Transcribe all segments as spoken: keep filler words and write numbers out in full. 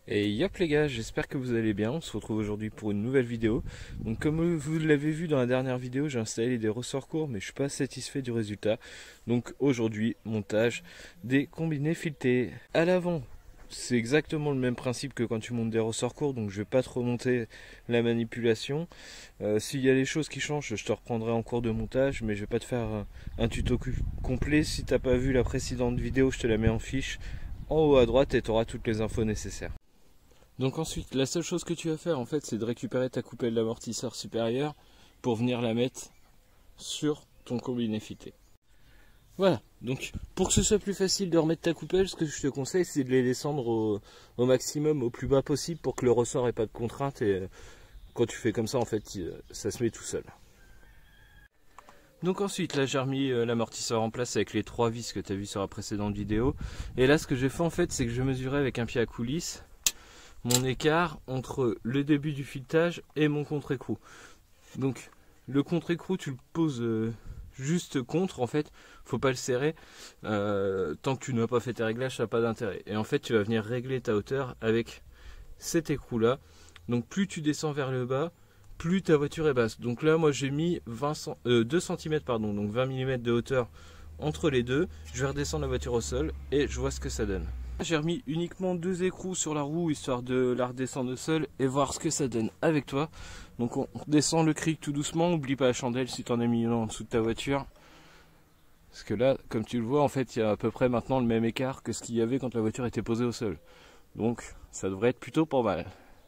Et yop les gars, j'espère que vous allez bien, on se retrouve aujourd'hui pour une nouvelle vidéo. Donc comme vous l'avez vu dans la dernière vidéo, j'ai installé des ressorts courts mais je suis pas satisfait du résultat. Donc aujourd'hui, montage des combinés filetés. À l'avant, c'est exactement le même principe que quand tu montes des ressorts courts, donc je vais pas trop monter la manipulation. Euh, S'il y a des choses qui changent, je te reprendrai en cours de montage, mais je vais pas te faire un, un tuto complet. Si t'as pas vu la précédente vidéo, je te la mets en fiche en haut à droite et tu auras toutes les infos nécessaires. Donc ensuite, la seule chose que tu vas faire en fait, c'est de récupérer ta coupelle d'amortisseur supérieure pour venir la mettre sur ton combiné fileté. Voilà, donc pour que ce soit plus facile de remettre ta coupelle, ce que je te conseille, c'est de les descendre au, au maximum, au plus bas possible pour que le ressort n'ait pas de contrainte. Et quand tu fais comme ça, en fait, ça se met tout seul. Donc ensuite, là j'ai remis l'amortisseur en place avec les trois vis que tu as vu sur la précédente vidéo. Et là, ce que j'ai fait en fait, c'est que je mesurais avec un pied à coulisse mon écart entre le début du filetage et mon contre-écrou. Donc le contre-écrou tu le poses euh, juste contre, en fait faut pas le serrer, euh, tant que tu n'as pas fait tes réglages ça n'a pas d'intérêt. Et en fait tu vas venir régler ta hauteur avec cet écrou là. Donc plus tu descends vers le bas, plus ta voiture est basse. Donc là moi j'ai mis vingt, euh, deux centimètres pardon, donc vingt millimètres de hauteur entre les deux. Je vais redescendre la voiture au sol et je vois ce que ça donne. J'ai remis uniquement deux écrous sur la roue histoire de la redescendre au sol et voir ce que ça donne avec toi. Donc on descend le cric tout doucement, n'oublie pas la chandelle si tu en as mis une en dessous de ta voiture. Parce que là, comme tu le vois, en fait, il y a à peu près maintenant le même écart que ce qu'il y avait quand la voiture était posée au sol. Donc ça devrait être plutôt pas mal.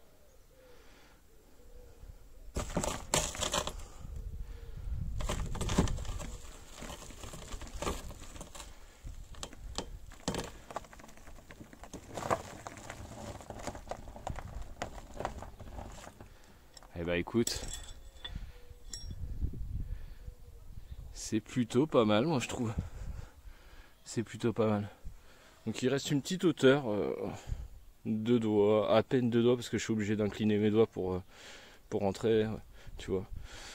Eh bah écoute, c'est plutôt pas mal, moi je trouve. C'est plutôt pas mal. Donc il reste une petite hauteur, euh, deux doigts, à peine deux doigts parce que je suis obligé d'incliner mes doigts pour, euh, pour rentrer, tu vois.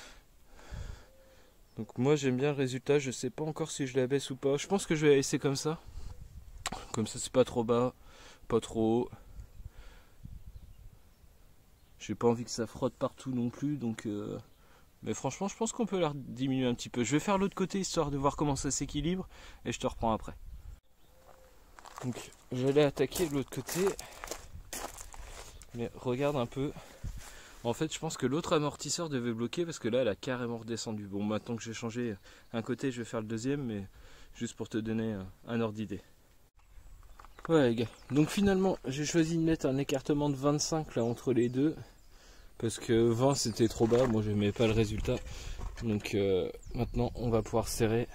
Donc moi j'aime bien le résultat, je sais pas encore si je la baisse ou pas. Je pense que je vais la laisser comme ça. Comme ça c'est pas trop bas, pas trop haut. J'ai pas envie que ça frotte partout non plus, donc euh... mais franchement je pense qu'on peut la diminuer un petit peu. Je vais faire l'autre côté histoire de voir comment ça s'équilibre et je te reprends après. Donc j'allais attaquer l'autre côté, mais regarde un peu. En fait je pense que l'autre amortisseur devait bloquer parce que là elle a carrément redescendu. Bon, maintenant que j'ai changé un côté, je vais faire le deuxième, mais juste pour te donner un ordre d'idée. Ouais les gars, donc finalement j'ai choisi de mettre un écartement de vingt-cinq là entre les deux. Parce que vingt c'était trop bas, moi j'aimais pas le résultat. Donc euh, maintenant on va pouvoir serrer.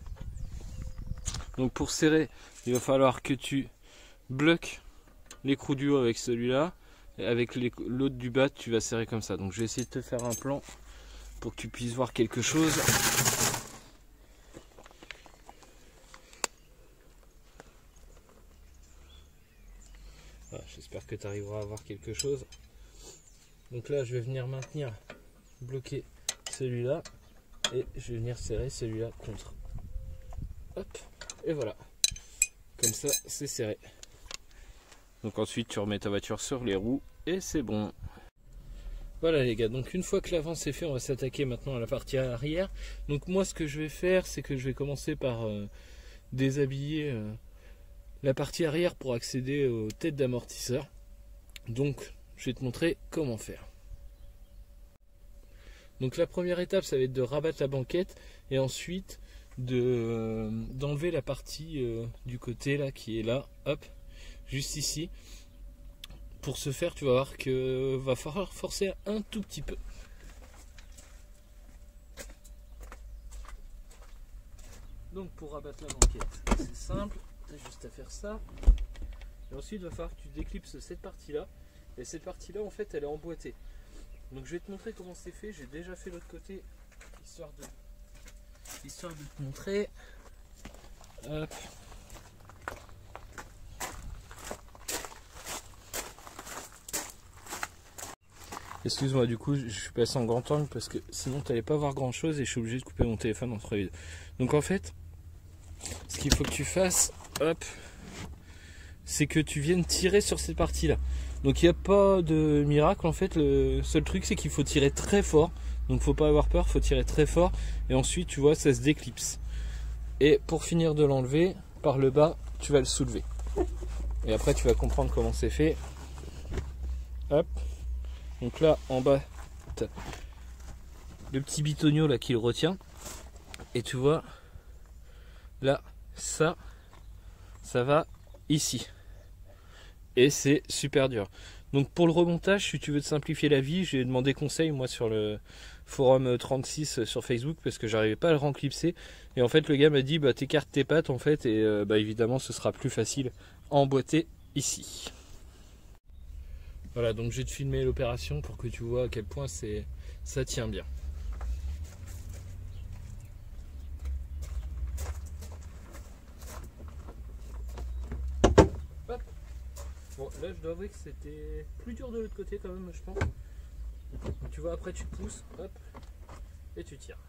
Donc pour serrer, il va falloir que tu bloques l'écrou du haut avec celui-là. Et avec l'autre du bas, tu vas serrer comme ça. Donc je vais essayer de te faire un plan pour que tu puisses voir quelque chose. Voilà, j'espère que tu arriveras à voir quelque chose. Donc là je vais venir maintenir, bloquer celui-là et je vais venir serrer celui-là contre. Hop, et voilà. Comme ça c'est serré. Donc ensuite tu remets ta voiture sur les roues et c'est bon. Voilà les gars, donc une fois que l'avant c'est fait, on va s'attaquer maintenant à la partie arrière. Donc moi ce que je vais faire, c'est que je vais commencer par euh, déshabiller euh, la partie arrière pour accéder aux têtes d'amortisseur. Donc je vais te montrer comment faire. Donc la première étape ça va être de rabattre la banquette et ensuite de euh, d'enlever la partie euh, du côté là qui est là, hop, juste ici. Pour ce faire tu vas voir que va falloir forcer un tout petit peu. Donc pour rabattre la banquette c'est simple, tu as juste à faire ça. Et ensuite il va falloir que tu déclipses cette partie là. Et cette partie là en fait elle est emboîtée. Donc je vais te montrer comment c'est fait. J'ai déjà fait l'autre côté histoire de histoire de te montrer. Hop. Excuse-moi, du coup je suis passé en grand angle parce que sinon tu n'allais pas voir grand chose et je suis obligé de couper mon téléphone entre les deux. Donc en fait ce qu'il faut que tu fasses, hop, c'est que tu viennes tirer sur cette partie-là. Donc il n'y a pas de miracle en fait, le seul truc c'est qu'il faut tirer très fort. Donc faut pas avoir peur, faut tirer très fort. Et ensuite tu vois ça se déclipse. Et pour finir de l'enlever, par le bas, tu vas le soulever. Et après tu vas comprendre comment c'est fait. Hop. Donc là en bas, t'as le petit bitonio là qui le retient. Et tu vois, là, ça, ça va ici. Et c'est super dur. Donc pour le remontage, si tu veux te simplifier la vie, j'ai demandé conseil moi sur le forum trente-six sur Facebook parce que j'arrivais pas à le renclipser. Et en fait le gars m'a dit bah t'écartes tes pattes en fait et euh, bah évidemment ce sera plus facile à emboîter ici. Voilà, donc je vais te filmer l'opération pour que tu vois à quel point c'est ça tient bien. Bon, là je dois avouer que c'était plus dur de l'autre côté quand même, je pense. Donc, tu vois, après tu pousses, hop, et tu tires.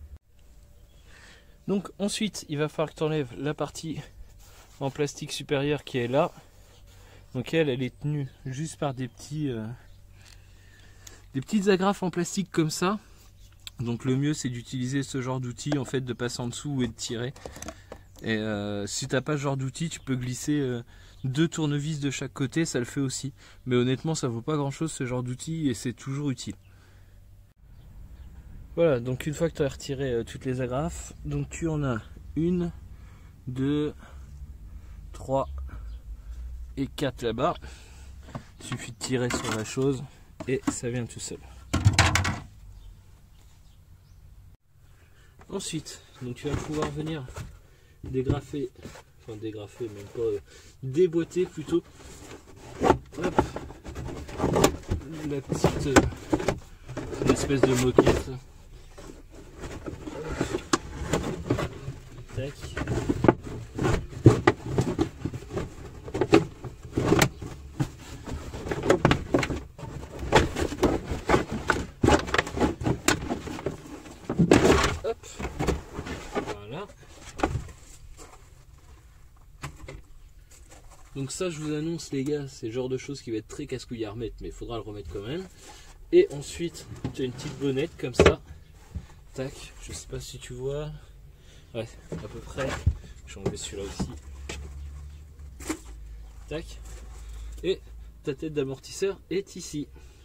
Donc ensuite, il va falloir que tu enlèves la partie en plastique supérieur qui est là. Donc elle, elle est tenue juste par des petits, euh, des petites agrafes en plastique comme ça. Donc le mieux c'est d'utiliser ce genre d'outil en fait, de passer en dessous et de tirer. Et euh, si t'as pas ce genre d'outil, tu peux glisser euh, deux tournevis de chaque côté, ça le fait aussi. Mais honnêtement, ça vaut pas grand chose ce genre d'outil et c'est toujours utile. Voilà, donc une fois que tu as retiré euh, toutes les agrafes, donc tu en as une, deux, trois et quatre là-bas. Il suffit de tirer sur la chose et ça vient tout seul. Ensuite, donc tu vas pouvoir venir dégrafer, enfin dégrafer, même pas euh, déboîter plutôt. Hop, la petite euh, une espèce de moquette. Tac. Hop. Voilà. Donc ça, je vous annonce les gars, c'est le genre de choses qui va être très casse-couille à remettre, mais il faudra le remettre quand même. Et ensuite, tu as une petite bonnette comme ça. Tac, je sais pas si tu vois. Ouais, à peu près. Je vais enlever celui-là aussi. Tac. Et ta tête d'amortisseur est ici.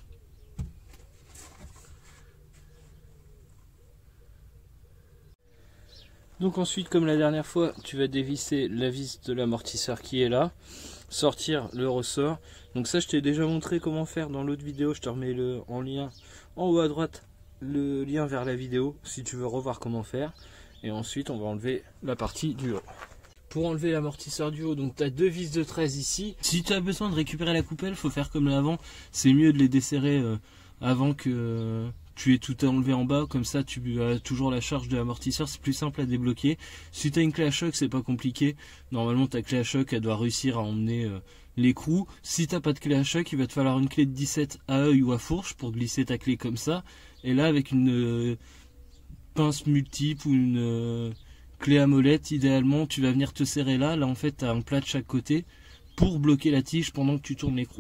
Donc ensuite, comme la dernière fois, tu vas dévisser la vis de l'amortisseur qui est là, sortir le ressort. Donc ça, je t'ai déjà montré comment faire dans l'autre vidéo. Je te remets le en lien en haut à droite, le lien vers la vidéo si tu veux revoir comment faire. Et ensuite, on va enlever la partie du haut. Pour enlever l'amortisseur du haut, donc tu as deux vis de treize ici. Si tu as besoin de récupérer la coupelle, il faut faire comme l'avant. C'est mieux de les desserrer euh, avant que euh, tu aies tout enlevé en bas. Comme ça, tu as toujours la charge de l'amortisseur. C'est plus simple à débloquer. Si tu as une clé à choc, c'est pas compliqué. Normalement, ta clé à choc, elle doit réussir à emmener euh, l'écrou. Si tu n'as pas de clé à choc, il va te falloir une clé de dix-sept à œil ou à fourche pour glisser ta clé comme ça. Et là, avec une euh, pince multiple ou une euh, clé à molette, idéalement tu vas venir te serrer là, là en fait tu as un plat de chaque côté pour bloquer la tige pendant que tu tournes l'écrou.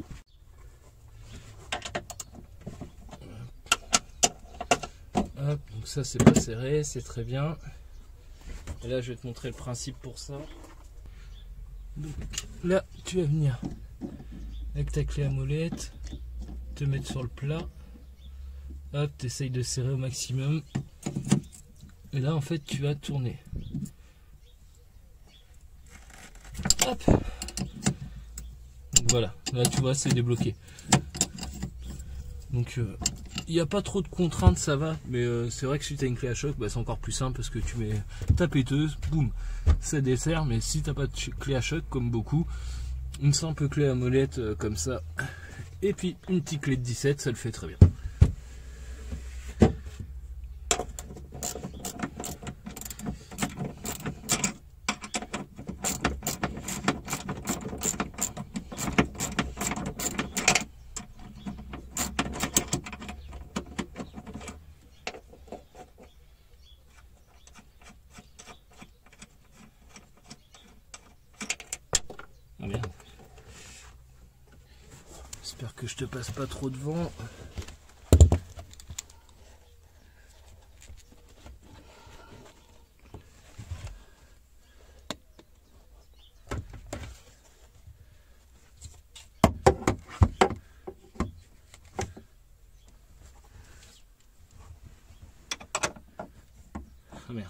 Hop, donc ça c'est pas serré, c'est très bien. Et là je vais te montrer le principe pour ça. Donc là tu vas venir avec ta clé à molette, te mettre sur le plat. Hop, tu essayes de serrer au maximum. Et là, en fait, tu vas tourner. Hop. Donc voilà, là, tu vois, c'est débloqué. Donc, il euh, n'y a pas trop de contraintes, ça va. Mais euh, c'est vrai que si tu as une clé à choc, bah, c'est encore plus simple parce que tu mets ta péteuse, boum, ça dessert. Mais si tu n'as pas de clé à choc, comme beaucoup, une simple clé à molette euh, comme ça, et puis une petite clé de dix-sept, ça le fait très bien. J'espère que je te passe pas trop devant. Ah merde.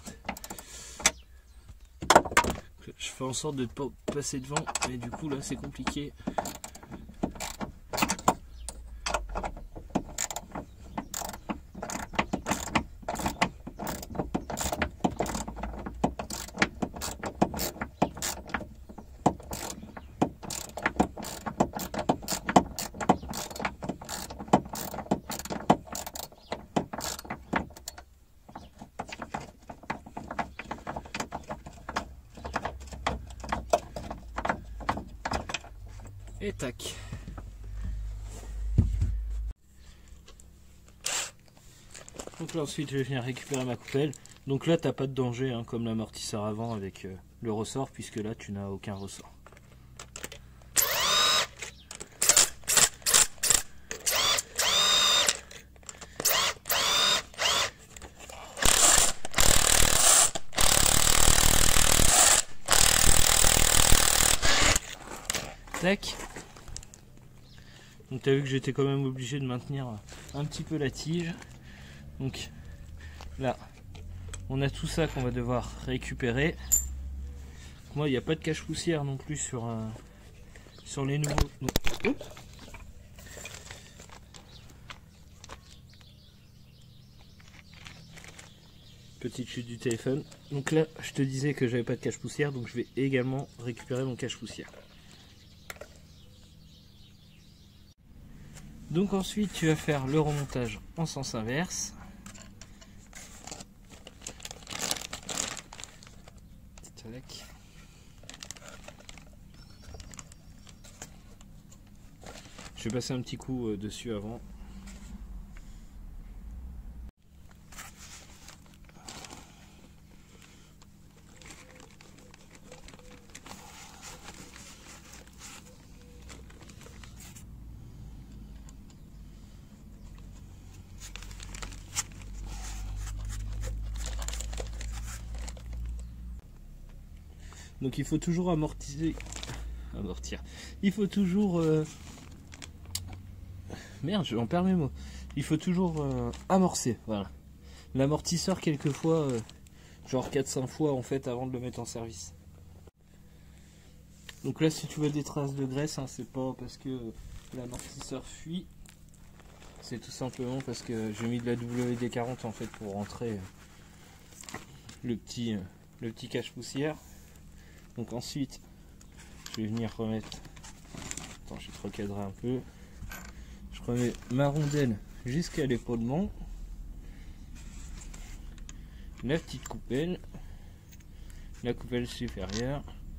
Je fais en sorte de ne pas passer devant, mais du coup là c'est compliqué. Et tac. Donc là ensuite je vais venir récupérer ma coupelle. Donc là t'as pas de danger hein, comme l'amortisseur avant avec euh, le ressort, puisque là tu n'as aucun ressort. Tac. Donc tu as vu que j'étais quand même obligé de maintenir un petit peu la tige. Donc là, on a tout ça qu'on va devoir récupérer. Moi, il n'y a pas de cache-poussière non plus sur, euh, sur les nouveaux. Donc, petite chute du téléphone. Donc là, je te disais que j'avais pas de cache-poussière, donc je vais également récupérer mon cache-poussière. Donc ensuite tu vas faire le remontage en sens inverse. Tac. Je vais passer un petit coup dessus avant. Donc il faut toujours amortir. Amortir. Il faut toujours. Euh... Merde, j'en perds mes mots. Il faut toujours euh, amorcer. Voilà. L'amortisseur, quelquefois, euh, genre quatre cinq fois en fait avant de le mettre en service. Donc là, si tu vois des traces de graisse, hein, c'est pas parce que l'amortisseur fuit. C'est tout simplement parce que j'ai mis de la W D quarante en fait pour rentrer euh, le petit, euh, le petit cache-poussière. Donc ensuite, je vais venir remettre, attends, je vais te recadrer un peu, je remets ma rondelle jusqu'à l'épaulement, la petite coupelle, la coupelle supérieure,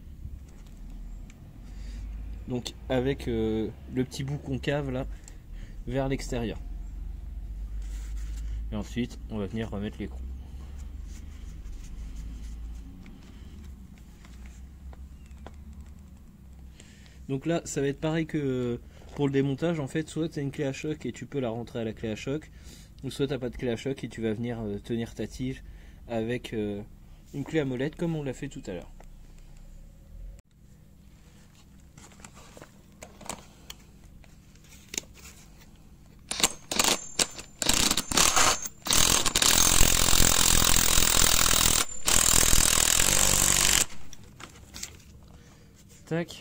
donc avec euh, le petit bout concave là, vers l'extérieur. Et ensuite, on va venir remettre l'écrou. Donc là, ça va être pareil que pour le démontage. En fait, soit tu as une clé à choc et tu peux la rentrer à la clé à choc, ou soit tu n'as pas de clé à choc et tu vas venir euh, tenir ta tige avec euh, une clé à molette comme on l'a fait tout à l'heure. Tac.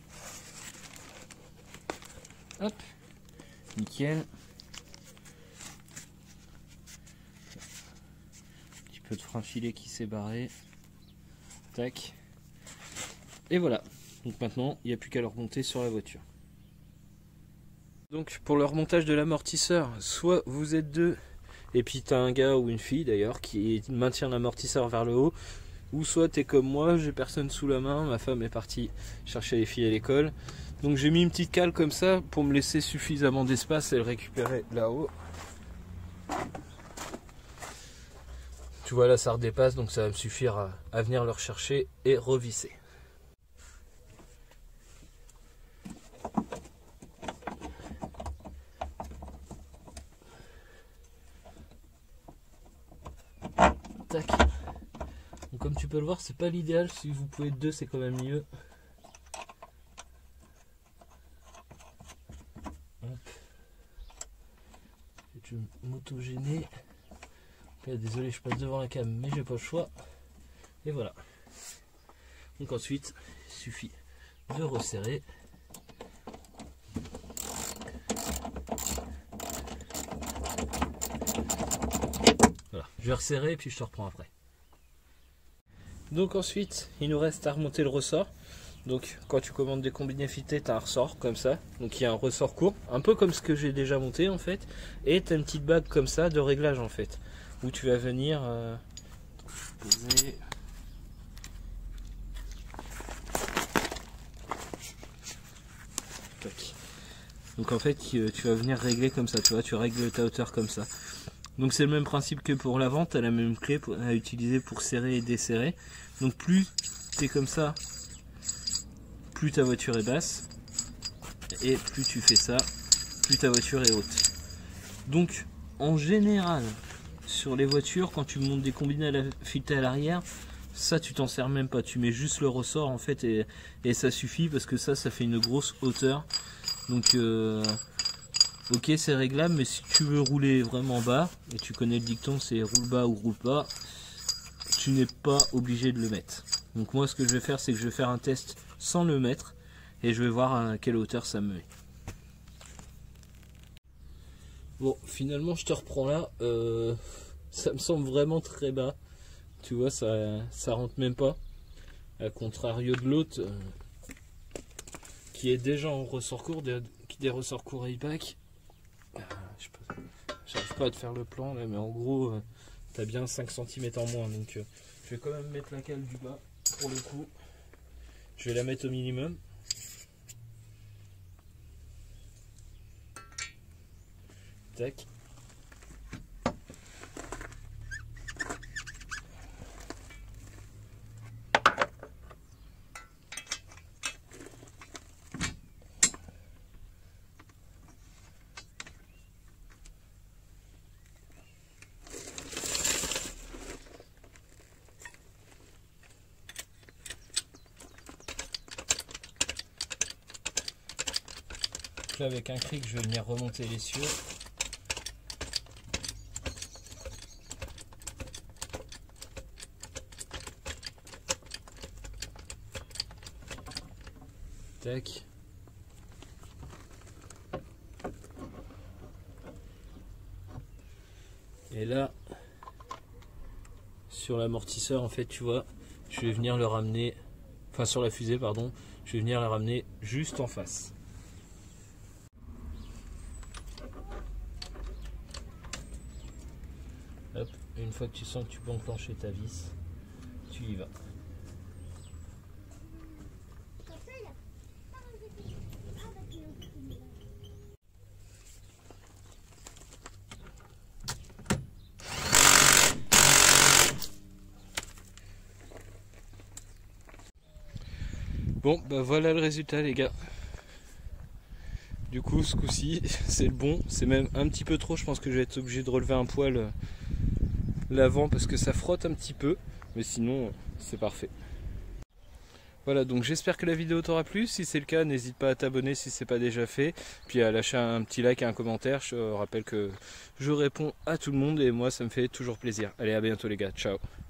Hop, nickel. Un petit peu de frein filet qui s'est barré. Tac. Et voilà. Donc maintenant, il n'y a plus qu'à le remonter sur la voiture. Donc pour le remontage de l'amortisseur, soit vous êtes deux, et puis tu as un gars ou une fille d'ailleurs qui maintient l'amortisseur vers le haut, ou soit tu es comme moi, j'ai personne sous la main, ma femme est partie chercher les filles à l'école. Donc j'ai mis une petite cale comme ça pour me laisser suffisamment d'espace et le récupérer là-haut. Tu vois là ça redépasse, donc ça va me suffire à, à venir le rechercher et revisser. tac. Donc comme tu peux le voir, c'est pas l'idéal. Si vous pouvez être deux, c'est quand même mieux. Hop. Je vais m'auto-gêner. Désolé, je passe devant la cam, mais j'ai pas le choix. Et voilà. Donc ensuite, il suffit de resserrer. Voilà, je vais resserrer et puis je te reprends après. Donc ensuite, il nous reste à remonter le ressort. Donc quand tu commandes des combinés filetés, tu as un ressort comme ça. Donc il y a un ressort court, un peu comme ce que j'ai déjà monté en fait. Et tu as une petite bague comme ça de réglage en fait. Où tu vas venir euh, poser. Donc en fait tu vas venir régler comme ça, tu vois, tu règles ta hauteur comme ça. Donc c'est le même principe que pour l'avant, tu as la même clé pour, à utiliser pour serrer et desserrer. Donc plus tu es comme ça, plus ta voiture est basse. Et plus tu fais ça, plus ta voiture est haute. Donc en général, sur les voitures, quand tu montes des combinés à la filetée à l'arrière, ça tu t'en sers même pas, tu mets juste le ressort en fait et, et ça suffit parce que ça ça fait une grosse hauteur. Donc euh, ok, c'est réglable, mais si tu veux rouler vraiment bas, et tu connais le dicton, c'est roule bas ou roule pas, tu n'es pas obligé de le mettre. Donc moi ce que je vais faire, c'est que je vais faire un test sans le mettre et je vais voir à quelle hauteur ça me met. Bon, finalement je te reprends là, euh, ça me semble vraiment très bas, tu vois, ça, ça rentre même pas, à contrario de l'autre, euh, qui est déjà en ressort court, des, des ressorts courts A-Pack. Je n'arrive pas à te faire le plan là, mais en gros, euh, tu as bien cinq centimètres en moins, donc euh, je vais quand même mettre la cale du bas, pour le coup, je vais la mettre au minimum. Tac. Là, avec un cric, je vais venir remonter l'essieu. Tac. Et là, sur l'amortisseur, en fait, tu vois, je vais venir le ramener, enfin sur la fusée, pardon, je vais venir la ramener juste en face. Hop, une fois que tu sens que tu peux enclencher ta vis, tu y vas. Bon, bah voilà le résultat les gars. Du coup ce coup-ci c'est le bon, c'est même un petit peu trop, je pense que je vais être obligé de relever un poil l'avant parce que ça frotte un petit peu, mais sinon c'est parfait. Voilà, donc j'espère que la vidéo t'aura plu. Si c'est le cas, n'hésite pas à t'abonner si c'est pas déjà fait, puis à lâcher un petit like et un commentaire. Je rappelle que je réponds à tout le monde et moi ça me fait toujours plaisir. Allez, à bientôt les gars, ciao.